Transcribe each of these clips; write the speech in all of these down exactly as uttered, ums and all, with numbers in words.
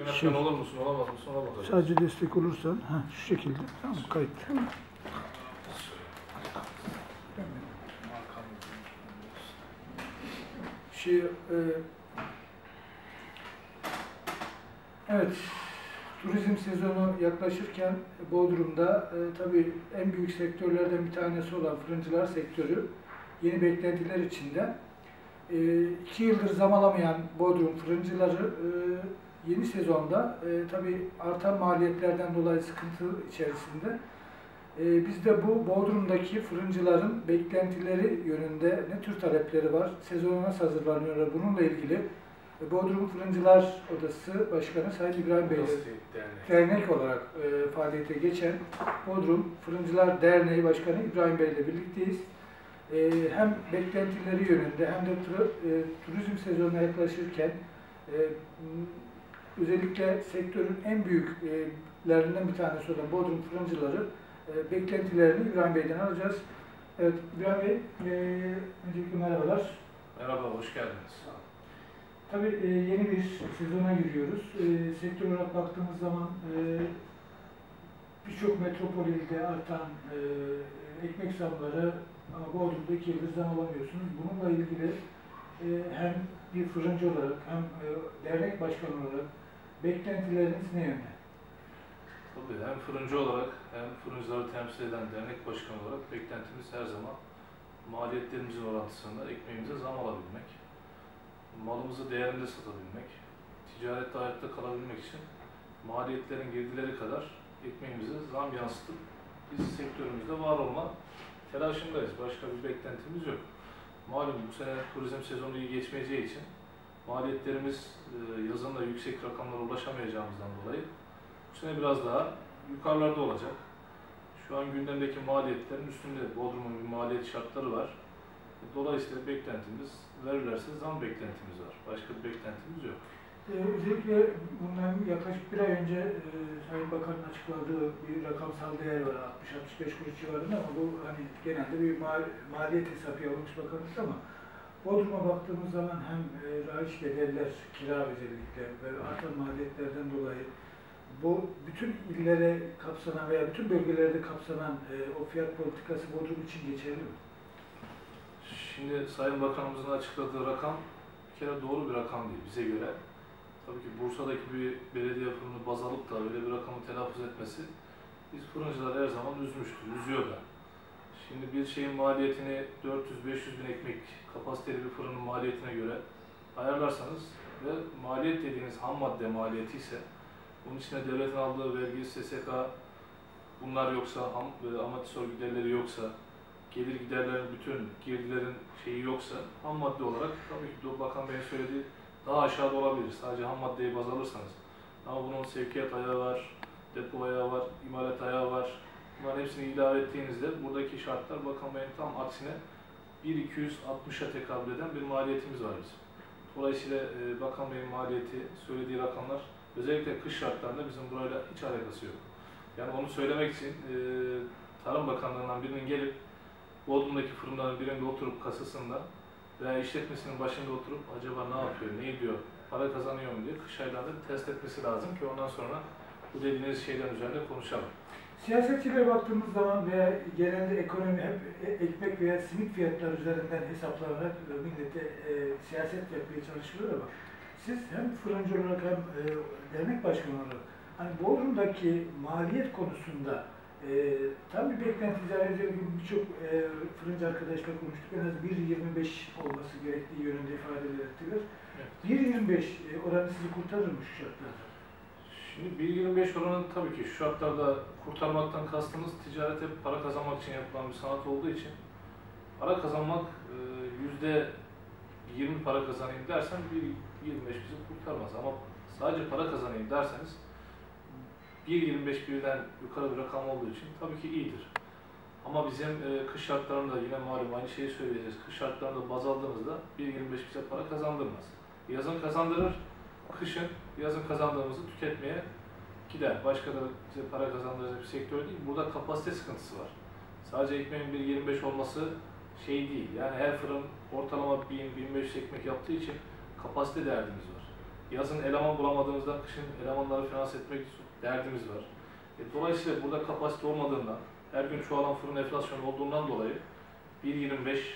Yönetmen olur musun, olamaz mısın, olamaz. Sadece destek olursan, ha, şu şekilde, tamam, kayıt. Şey, e, evet, turizm sezonu yaklaşırken Bodrum'da e, tabii en büyük sektörlerden bir tanesi olan fırıncılar sektörü yeni beklentiler içinde. E, iki yıldır zam alamayan Bodrum fırıncıları e, yeni sezonda e, tabii artan maliyetlerden dolayı sıkıntı içerisinde. E, biz de bu Bodrum'daki fırıncıların beklentileri yönünde ne tür talepleri var, sezona nasıl hazırlanıyorlar bununla ilgili e, Bodrum Fırıncılar Odası Başkanı Sayın İbrahim Bey dernek olarak e, faaliyete geçen Bodrum Fırıncılar Derneği Başkanı İbrahim Bey ile birlikteyiz. E, hem beklentileri yönünde hem de tur, e, turizm sezonuna yaklaşırken e, özellikle sektörün en büyüklerinden bir tanesi olan Bodrum Fırıncıları e, beklentilerini İbrahim Bey'den alacağız. Evet, İbrahim Bey, e, öncelikle merhabalar. Merhaba, hoş geldiniz. Tabii e, yeni bir sezona giriyoruz. E, sektör olarak baktığımız zaman e, birçok metropol ilde artan e, ekmek zamları ama Bodrum'da iki yıldır zam alamıyorsunuz. Bununla ilgili e, hem bir fırıncı olarak hem e, dernek başkanı olarak beklentileriniz ne yönde? Tabii hem fırıncı olarak hem fırıncıları temsil eden dernek başkanı olarak beklentimiz her zaman maliyetlerimizin orantısında ekmeğimize zam alabilmek, malımızı değerinde satabilmek, ticarette ayakta kalabilmek için maliyetlerin girdileri kadar ekmeğimize zam yansıtıp biz sektörümüzde var olma telaşındayız. Başka bir beklentimiz yok. Malum bu sene turizm sezonu iyi geçmeyeceği için maliyetlerimiz yazın da yüksek rakamlara ulaşamayacağımızdan dolayı bu sene biraz daha yukarılarda olacak. Şu an gündemdeki maliyetlerin üstünde Bodrum'un bir maliyet şartları var. Dolayısıyla beklentimiz, verirlerse zam beklentimiz var. Başka bir beklentimiz yok. Ee, özellikle bundan yaklaşık bir ay önce e, Sayın Bakan'ın açıkladığı bir rakamsal değer var, altmış altmış beş kuruş civarında ama bu hani genelde bir mal, maliyet hesabı yapılmış bakanlık ama Bodrum'a baktığımız zaman hem e, rayiç bedeller, kira özellikle ve artan maliyetlerden dolayı bu bütün illere kapsanan veya bütün bölgelerde kapsanan e, o fiyat politikası Bodrum için geçerli mi? Şimdi Sayın Bakanımızın açıkladığı rakam bir kere doğru bir rakam değil bize göre. Tabii ki Bursa'daki bir belediye fırını baz alıp da öyle bir rakamı telaffuz etmesi biz fırıncılar her zaman üzmüştür, üzüyor da. Şimdi bir şeyin maliyetini dört yüz beş yüz bin ekmek kapasiteli bir fırının maliyetine göre ayarlarsanız ve maliyet dediğiniz ham madde maliyeti ise bunun içine devletin aldığı vergi, S S K bunlar yoksa, ham, amortisör giderleri yoksa, gelir giderlerin bütün girdilerin şeyi yoksa ham madde olarak tabii ki Bakan Bey'in söylediği daha aşağıda olabilir. Sadece ham maddeyi baz alırsanız. Ama bunun sevkiyat ayağı var, depo ayağı var, imalat ayağı var. Bunların hepsini ilave ettiğinizde buradaki şartlar Bakan Bey'in tam aksine bin iki yüz altmışa tekabül eden bir maliyetimiz var bizim. Dolayısıyla e, Bakan Bey'in maliyeti, söylediği rakamlar özellikle kış şartlarında bizim burayla hiç alakası yok. Yani onu söylemek için e, Tarım Bakanlığı'ndan birinin gelip Bodrum'daki fırınların birinde oturup kasasında veya işletmesinin başında oturup acaba ne yapıyor, ne ediyor, para kazanıyor mu diye kış aylarında test etmesi lazım ki ondan sonra bu dediğiniz şeyler üzerinde konuşalım. Siyasetçilere baktığımız zaman veya genelde ekonomi hep ekmek veya simit fiyatları üzerinden hesaplanarak millete e, siyaset yapmaya çalışılıyor ama siz hem fırıncı olarak hem e, dernek başkanı olarak hani Bodrum'daki maliyet konusunda e, tam bir beklenti izah birçok e, fırıncı arkadaşla konuştuk. En az bir yirmi beş olması gerektiği yönünde ifade ettiler. Evet. bir yirmi beş oranı sizi kurtarır mı şu şartlarda? Şimdi bir yirmi beş oranı tabii ki şu şartlarda kurtarmaktan kastımız ticaret hep para kazanmak için yapılan bir sanat olduğu için para kazanmak yüzde yirmi para kazanayım dersen bir yirmi beş bizi kurtarmaz ama sadece para kazanayım derseniz bir yirmi beş birden yukarı bir rakam olduğu için tabii ki iyidir. Ama bizim e, kış şartlarında yine malum aynı şeyi söyleyeceğiz. Kış şartlarında baz aldığımızda bir yirmi beş bize para kazandırmaz. Yazın kazandırır, kışın yazın kazandığımızı tüketmeye gider. Başka da bize para kazandıracak bir sektör değil. Burada kapasite sıkıntısı var. Sadece ekmeğin bir yirmi beş olması şey değil. Yani her fırın ortalama bin bin beş yüz ekmek yaptığı için kapasite derdimiz var. yazın eleman bulamadığımızdan kışın elemanları finanse etmek derdimiz var. E, dolayısıyla burada kapasite olmadığından, her gün çoğalan fırın enflasyonu olduğundan dolayı bir yirmi beş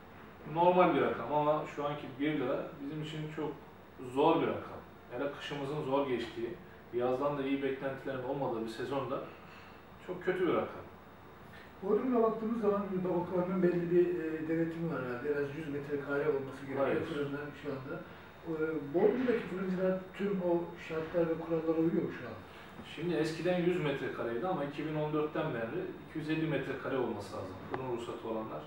normal bir rakam ama şu anki bir lira bizim için çok zor bir rakam. Hele kışımızın zor geçtiği, yazdan da iyi beklentilerin olmadığı bir sezonda çok kötü bir rakam. Bodrum'a baktığımız zaman Babakan'ın belli bir e, denetimi var herhalde. En az yüz metrekare olması gerekiyor fırından şu anda. E, Bodrum'daki fırıncılar tüm o şartlar ve kurallara uyuyor mu şu an? Şimdi eskiden yüz metrekareydi ama iki bin on dörtten beri iki yüz elli metrekare olması lazım fırın ruhsatı olanlar.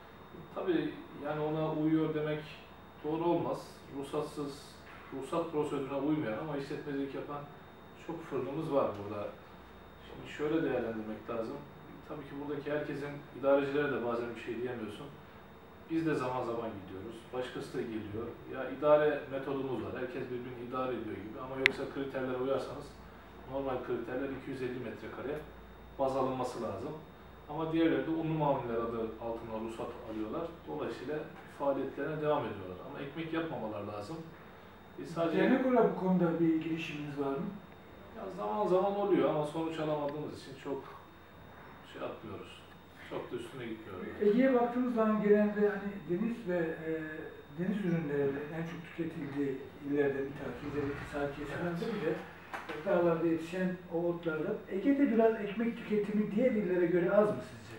Tabii yani ona uyuyor demek doğru olmaz. Ruhsatsız, ruhsat prosedürüne uymayan ama işletmecilik yapan çok fırınımız var burada. Şimdi şöyle değerlendirmek lazım. Tabii ki buradaki herkesin, idarecilere de bazen bir şey diyemiyorsun. Biz de zaman zaman gidiyoruz. Başkası da geliyor. Ya idare metodumuz var. Herkes birbirini idare ediyor gibi ama yoksa kriterlere uyarsanız normal kriterler iki yüz elli metrekare baz alınması lazım. Ama diğerleri de unlu mamuller adı altında ruhsat alıyorlar. Dolayısıyla faaliyetlerine devam ediyorlar. Ama ekmek yapmamalar lazım. Biz sadece... Dernek olarak bu konuda bir girişiminiz var mı? Ya zaman zaman oluyor ama sonuç alamadığımız için çok şey yapmıyoruz. Çok da üstüne gitmiyoruz. Ege'ye baktığımız zaman genelde hani deniz ve e, deniz ürünleri en çok tüketildiği illerden bir tanesi. Özellikle sağ kesimlerde bile dağlarda yetişen o otlarda. Ege'de biraz ekmek tüketimi diğer illere göre az mı sizce?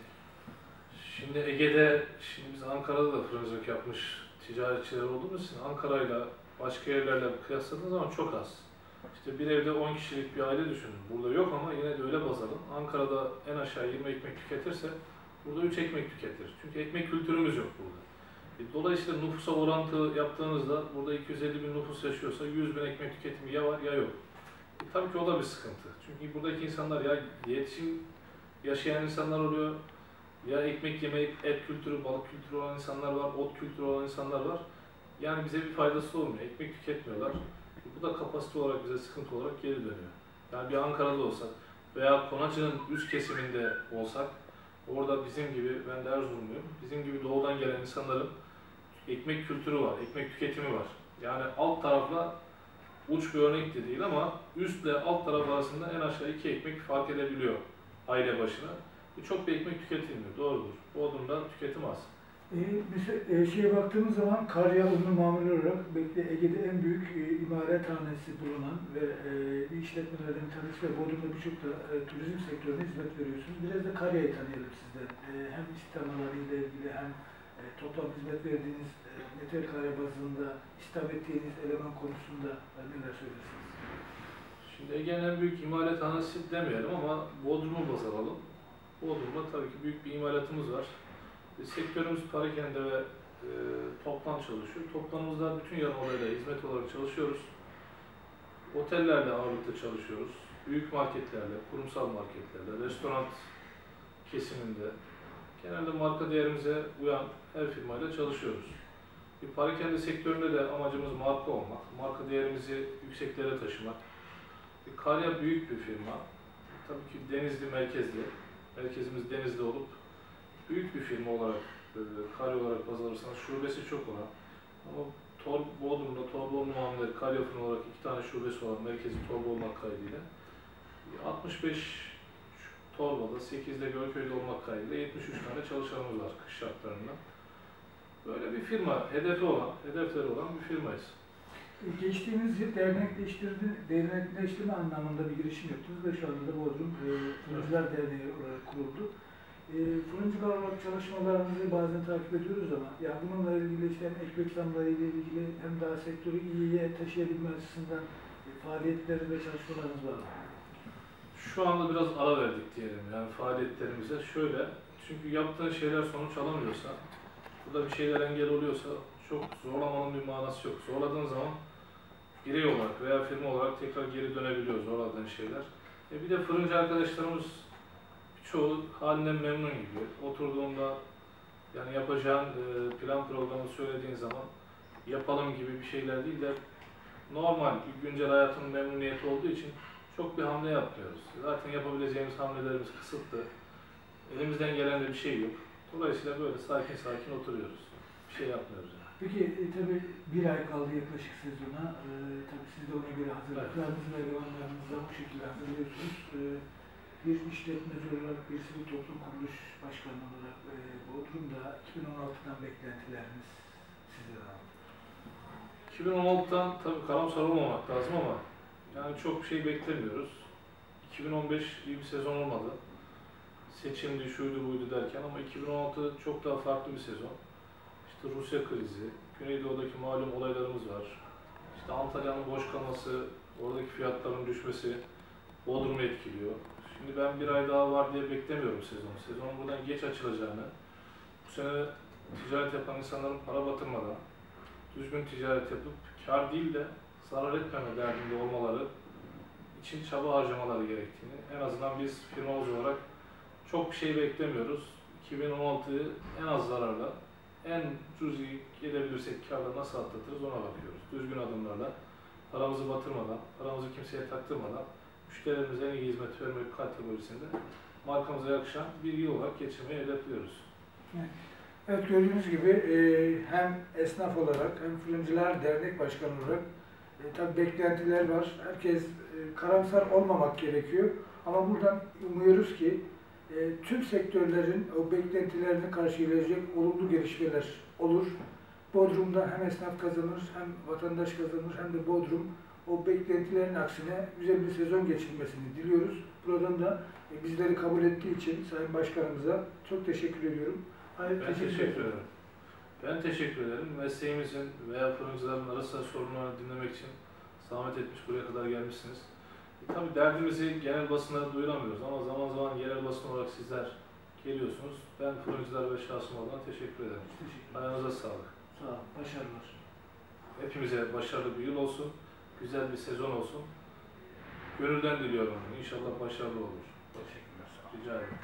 Şimdi Ege'de, şimdi biz Ankara'da da fırıncılık yapmış ticaretçiler olduğumuz için Ankara'yla başka yerlerle kıyasladığınız zaman çok az. İşte bir evde on kişilik bir aile düşünün. Burada yok ama yine de öyle baz alın. Ankara'da en aşağı yirmi ekmek tüketirse burada üç ekmek tüketir. Çünkü ekmek kültürümüz yok burada. Dolayısıyla nüfusa orantı yaptığınızda burada iki yüz elli bin nüfus yaşıyorsa yüz bin ekmek tüketimi ya var ya yok. E, tabii ki o da bir sıkıntı. Çünkü buradaki insanlar ya iletişim yaşayan insanlar oluyor, ya ekmek yemeyip et kültürü, balık kültürü olan insanlar var, ot kültürü olan insanlar var. Yani bize bir faydası olmuyor. Ekmek tüketmiyorlar. Bu da kapasite olarak bize sıkıntı olarak geri dönüyor. Yani bir Ankara'da olsak veya Konacı'nın üst kesiminde olsak, orada bizim gibi, ben de Erzurumluyum, bizim gibi doğudan gelen insanların ekmek kültürü var, ekmek tüketimi var. Yani alt tarafla uç bir örnek de değil ama üstle alt taraf arasında en aşağı iki ekmek fark edebiliyor aile başına. Çok bir ekmek tüketilmiyor, doğrudur. Bodrum'da tüketim az. E, mesela e, şeye baktığımız zaman Karya unlu mamul olarak belki de Ege'de en büyük e, imalathanesi bulunan ve e, işletmelerden bir tanesi ve Bodrum'da birçok da e, turizm sektörüne hizmet veriyorsunuz. Biraz da Karya'yı tanıyalım sizden. E, hem istihdamlarıyla ilgili hem e, toplam hizmet verdiğiniz e, metrekare bazında istihdam ettiğiniz eleman konusunda e, neler söylersiniz? Şimdi Ege'nin en büyük imalathanesi demeyelim ama Bodrum'u baz alalım. Bodrum'da tabii ki büyük bir imalatımız var. Sektörümüz Parakende ve e, Toptan çalışıyor. Toptanımızda bütün yarımadayla hizmet olarak çalışıyoruz. Otellerle ağırlıklı çalışıyoruz. Büyük marketlerle, kurumsal marketlerle, restoran kesiminde genelde marka değerimize uyan her firmayla çalışıyoruz. Bir Parakende sektöründe de amacımız marka olmak, marka değerimizi yükseklere taşımak. Bir Karya büyük bir firma. Tabii ki Denizli merkezli. Merkezimiz Denizli olup büyük bir firma olarak, e, Karya olarak baz alırsanız şubesi çok olan ama Tor, Bodrum'da Torbalı Muammer, Karya fırını olarak iki tane şubesi olan merkezi Torba olmak kaydıyla altmış beş Torba'da, sekizde Gölköy'de olmak kaydıyla yetmiş üç tane çalışanımız var kış şartlarında. Böyle bir firma, hedefi olan, hedefleri olan bir firmayız. Geçtiğimiz yıl dernekleştirme, dernekleştirme anlamında bir girişim yaptınız ve şu anda da Bodrum e, Fırıncılar Derneği olarak kuruldu. E, fırıncılar olarak çalışmalarınızı bazen takip ediyoruz ama ya bununla ilgili işte hem ekmek zamları ile ilgili hem daha sektörü iyiye taşıyabilme açısından e, faaliyetleriniz ve çalışmalarınız var mı? Şu anda biraz ara verdik diyelim yani faaliyetlerimize. Şöyle, çünkü yaptığın şeyler sonuç alamıyorsa, burada bir şeyler engel oluyorsa çok zorlamanın bir manası yok. Zorladığın zaman birey olarak veya firma olarak tekrar geri dönebiliyor zorladığın şeyler. E bir de fırıncı arkadaşlarımız çoğu halinden memnun gibi. Oturduğunda yani yapacağın plan programı söylediğin zaman yapalım gibi bir şeyler değil de normal bir güncel hayatın memnuniyeti olduğu için çok bir hamle yapmıyoruz. Zaten yapabileceğimiz hamlelerimiz kısıtlı. Elimizden gelen de bir şey yok. Dolayısıyla böyle sakin sakin oturuyoruz. Bir şey yapmıyoruz. Yani. Peki e, tabii bir ay kaldı yaklaşık sezona. E, tabii siz de ona göre hazırlıklarınızı ve elemanlarınızı da bu şekilde hazırlıyorsunuz. E, bir işletmeci olarak, bir sivil toplum kuruluş başkanı olarak e, Bodrum'da iki bin on altıdan beklentileriniz sizden alın. iki bin on altıdan tabii karamsar olmamak lazım ama yani çok bir şey beklemiyoruz. iki bin on beş iyi bir sezon olmadı. Seçimdi, şuydu, buydu derken ama iki bin on altı çok daha farklı bir sezon. İşte Rusya krizi, Güneydoğu'daki malum olaylarımız var. İşte Antalya'nın boş kalması, oradaki fiyatların düşmesi Bodrum'u etkiliyor. Şimdi ben bir ay daha var diye beklemiyorum sezonu. Sezonun buradan geç açılacağını, bu sene ticaret yapan insanların para batırmadan, düzgün ticaret yapıp kar değil de zarar etmeme derdinde olmaları için çaba harcamaları gerektiğini, en azından biz firmamız olarak çok bir şey beklemiyoruz. iki bin on altıyı en az zararla, en cüzi gelebilirsek karla nasıl atlatırız ona bakıyoruz. Düzgün adımlarla, paramızı batırmadan, paramızı kimseye taktırmadan, müşterilerimize en iyi hizmet vermek kategorisinde markamıza yakışan bir yıl olarak geçirmeyi hedefliyoruz. Evet, gördüğünüz gibi e, hem esnaf olarak hem Fırıncılar Dernek Başkanı olarak e, tabii beklentiler var. Herkes e, karamsar olmamak gerekiyor. Ama buradan umuyoruz ki e, tüm sektörlerin o beklentilerini karşılayacak olumlu gelişmeler olur. Bodrum'da hem esnaf kazanır, hem vatandaş kazanır, hem de Bodrum o beklentilerin aksine güzel bir sezon geçirmesini diliyoruz. Buradan da e, bizleri kabul ettiği için Sayın Başkanımıza çok teşekkür ediyorum. Ben teşekkür, teşekkür ederim. Ben teşekkür ederim. Mesleğimizin veya fırıncıların arasında sorunlarını dinlemek için zahmet etmiş, buraya kadar gelmişsiniz. E, tabii derdimizi genel basına duyuramıyoruz ama zaman zaman yerel basın olarak sizler geliyorsunuz. Ben fırıncılar ve şahsım adına teşekkür ederim. Teşekkür Ayağınıza sağlık. Sağ olun. Başarılar. Hepimize başarılı bir yıl olsun, güzel bir sezon olsun. Gönülden diliyorum. İnşallah başarılı olur. Teşekkürler. Sağ olun. Rica ederim.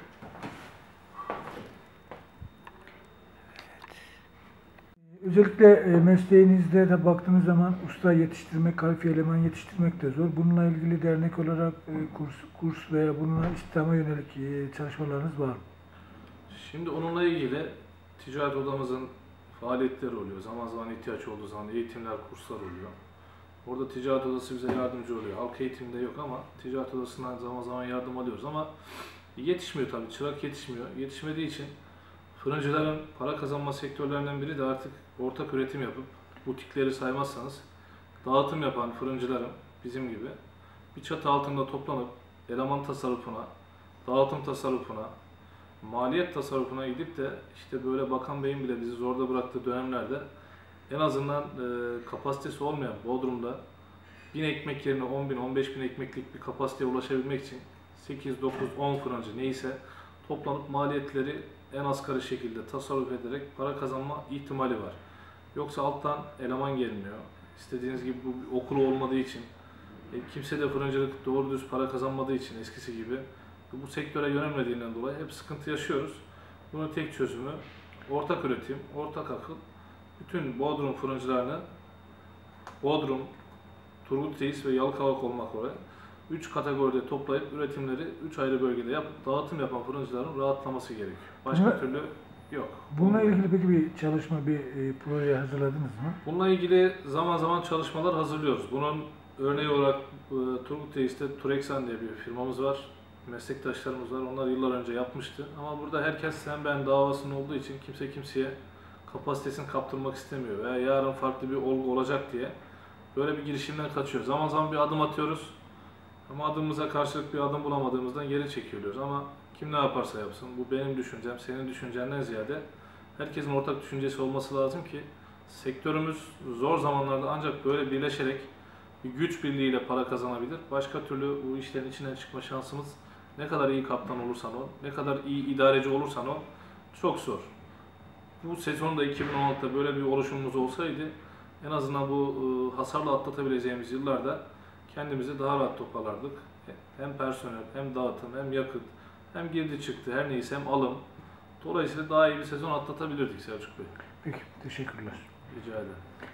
Özellikle e, mesleğinizde de baktığınız zaman usta yetiştirmek, kalifiye eleman yetiştirmek de zor. Bununla ilgili dernek olarak e, kurs, kurs veya bununla istihdama yönelik e, çalışmalarınız var mı? Şimdi onunla ilgili ticaret odamızın faaliyetleri oluyor. Zaman zaman ihtiyaç olduğu zaman eğitimler, kurslar oluyor. Orada ticaret odası bize yardımcı oluyor. Halk eğitiminde yok ama ticaret odasından zaman zaman yardım alıyoruz ama yetişmiyor tabii. Çırak yetişmiyor. Yetişmediği için fırıncıların para kazanma sektörlerinden biri de artık ortak üretim yapıp butikleri saymazsanız dağıtım yapan fırıncıların bizim gibi bir çatı altında toplanıp eleman tasarrufuna, dağıtım tasarrufuna, maliyet tasarrufuna gidip de işte böyle Bakan Bey'in bile bizi zorda bıraktığı dönemlerde en azından e, kapasitesi olmayan Bodrum'da bin ekmek yerine on bin, on beş bin ekmeklik bir kapasiteye ulaşabilmek için sekiz, dokuz, on fırıncı neyse toplanıp maliyetleri en asgari şekilde tasarruf ederek para kazanma ihtimali var. Yoksa alttan eleman gelmiyor. İstediğiniz gibi bu bir okulu olmadığı için, e, kimse de fırıncılık doğru düz para kazanmadığı için eskisi gibi bu sektöre yönelmediğinden dolayı hep sıkıntı yaşıyoruz. Bunun tek çözümü ortak üretim, ortak akıl. Bütün Bodrum fırıncılarını Bodrum, Turgut Reis ve Yalıkavak olmak üzere üç kategoride toplayıp üretimleri üç ayrı bölgede yapıp dağıtım yapan fırıncıların rahatlaması gerekiyor. Başka Buna, türlü yok. Bununla ilgili peki bir çalışma, bir e, proje hazırladınız mı? Bununla ilgili zaman zaman çalışmalar hazırlıyoruz. Bunun örneği olarak e, Turgut Reis'te Tureksan diye bir firmamız var. Meslektaşlarımız var. Onlar yıllar önce yapmıştı. Ama burada herkes sen ben davasının olduğu için kimse kimseye kapasitesini kaptırmak istemiyor. Veya yarın farklı bir olgu olacak diye böyle bir girişimden kaçıyor. Zaman zaman bir adım atıyoruz. Ama adımımıza karşılık bir adım bulamadığımızdan geri çekiliyoruz. Ama kim ne yaparsa yapsın, bu benim düşüncem, senin düşüncenden ziyade herkesin ortak düşüncesi olması lazım ki sektörümüz zor zamanlarda ancak böyle birleşerek bir güç birliğiyle para kazanabilir. Başka türlü bu işlerin içinden çıkma şansımız ne kadar iyi kaptan olursan ol, ne kadar iyi idareci olursan ol çok zor. Bu sezonda iki bin on altıda böyle bir oluşumumuz olsaydı en azından bu hasarla atlatabileceğimiz yıllarda kendimizi daha rahat toparlardık. Hem personel, hem dağıtım, hem yakıt, hem girdi çıktı, her neyse hem alım. Dolayısıyla daha iyi bir sezon atlatabilirdik Selçuk Bey. Peki, teşekkürler. Rica ederim.